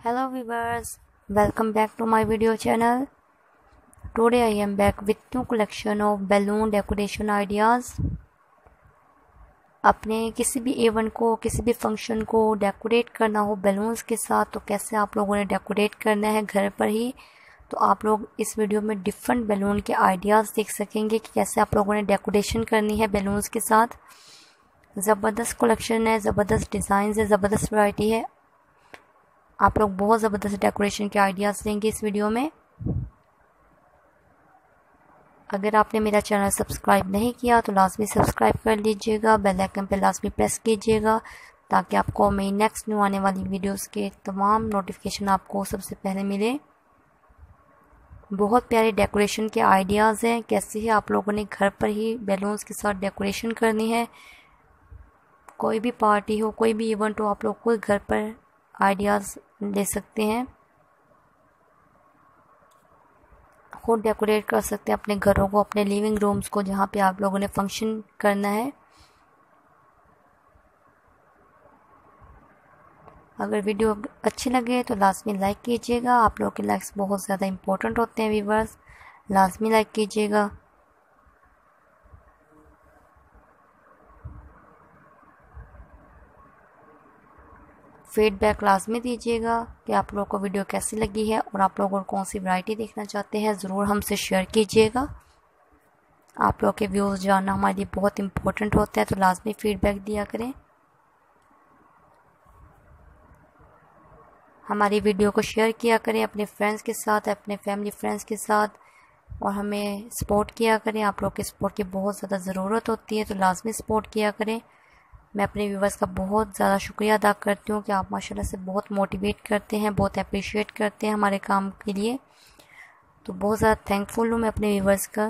Hello viewers, welcome back to my video channel. Today I am back with new collection of balloon decoration ideas. अपने किसी भी event को, किसी भी function को डेकोरेट करना हो बैलून्स के साथ, तो कैसे आप लोगों ने डेकोरेट करना है घर पर ही, तो आप लोग इस वीडियो में डिफरेंट बैलून के आइडियाज़ देख सकेंगे कि कैसे आप लोगों ने डेकोरेशन करनी है बैलून्स के साथ। ज़बरदस्त कलेक्शन है, ज़बरदस्त डिज़ाइन है, ज़बरदस्त वैरायटी है। आप लोग बहुत ज़बरदस्त डेकोरेशन के आइडियाज़ लेंगे इस वीडियो में। अगर आपने मेरा चैनल सब्सक्राइब नहीं किया तो लाजमी सब्सक्राइब कर लीजिएगा, बेल आइकन पर लाजमी प्रेस कीजिएगा ताकि आपको मेरी नेक्स्ट न्यू आने वाली वीडियोस के तमाम नोटिफिकेशन आपको सबसे पहले मिले। बहुत प्यारे डेकोरेशन के आइडियाज़ हैं, कैसे ही आप लोगों ने घर पर ही बैलून्स के साथ डेकोरेशन करनी है। कोई भी पार्टी हो, कोई भी इवेंट हो, आप लोग को घर पर आइडियाज़ ले सकते हैं, खुद डेकोरेट कर सकते हैं अपने घरों को, अपने लिविंग रूम्स को, जहाँ पे आप लोगों ने फंक्शन करना है। अगर वीडियो अच्छी लगे तो लाजमी लाइक कीजिएगा। आप लोगों के लाइक्स बहुत ज़्यादा इम्पोर्टेंट होते हैं व्यूवर्स, लाजमी लाइक कीजिएगा। फीडबैक लाजमी दीजिएगा कि आप लोगों को वीडियो कैसी लगी है और आप लोगों को कौन सी वैरायटी देखना चाहते हैं, ज़रूर हमसे शेयर कीजिएगा। आप लोगों के व्यूज़ जानना हमारे लिए बहुत इम्पोर्टेंट होता है, तो लाजमी फीडबैक दिया करें। हमारी वीडियो को शेयर किया करें अपने फ्रेंड्स के साथ, अपने फैमिली फ्रेंड्स के साथ, और हमें सपोर्ट किया करें। आप लोग के सपोर्ट की बहुत ज़्यादा ज़रूरत होती है, तो लाजमी सपोर्ट किया करें। मैं अपने व्यूवर्स का बहुत ज़्यादा शुक्रिया अदा करती हूँ कि आप माशाल्लाह से बहुत मोटिवेट करते हैं, बहुत अप्रिशिएट करते हैं हमारे काम के लिए, तो बहुत ज़्यादा थैंकफुल हूँ मैं अपने व्यूवर्स का।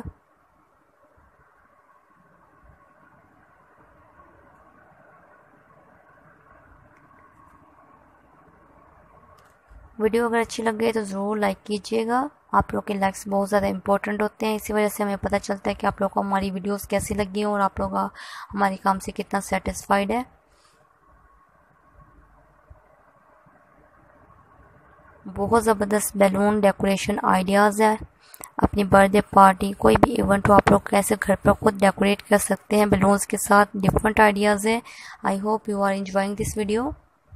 वीडियो अगर अच्छी लगे तो ज़रूर लाइक कीजिएगा। आप लोग के लाइक्स बहुत ज़्यादा इंपॉर्टेंट होते हैं, इसी वजह से हमें पता चलता है कि आप लोग को हमारी वीडियोस कैसी लगी और आप लोग हमारे काम से कितना सेटिस्फाइड है। बहुत ज़बरदस्त बैलून डेकोरेशन आइडियाज़ है। अपनी बर्थडे पार्टी, कोई भी इवेंट हो, आप लोग कैसे घर पर खुद डेकोरेट कर सकते हैं बैलून्स के साथ, डिफरेंट आइडियाज़ है। I hope you are enjoying this video.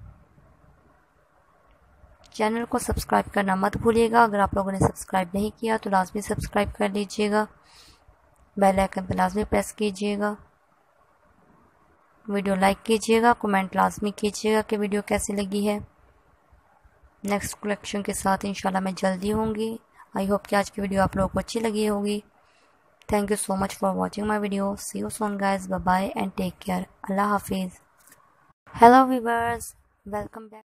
Channel को सब्सक्राइब करना मत भूलिएगा। अगर आप लोगों ने सब्सक्राइब नहीं किया तो लाजमी सब्सक्राइब कर लीजिएगा, बेल आइकन पर लाजमी प्रेस कीजिएगा। वीडियो लाइक कीजिएगा, कमेंट लाजमी कीजिएगा कि वीडियो कैसी लगी है। नेक्स्ट कलेक्शन के साथ इंशाल्लाह मैं जल्दी होंगी। आई होप कि आज की वीडियो आप लोगों को अच्छी लगी होगी। Thank you so much for watching my video. See you soon guys, bye bye and take care. अल्लाह हाफिज़। Hello viewers, welcome back.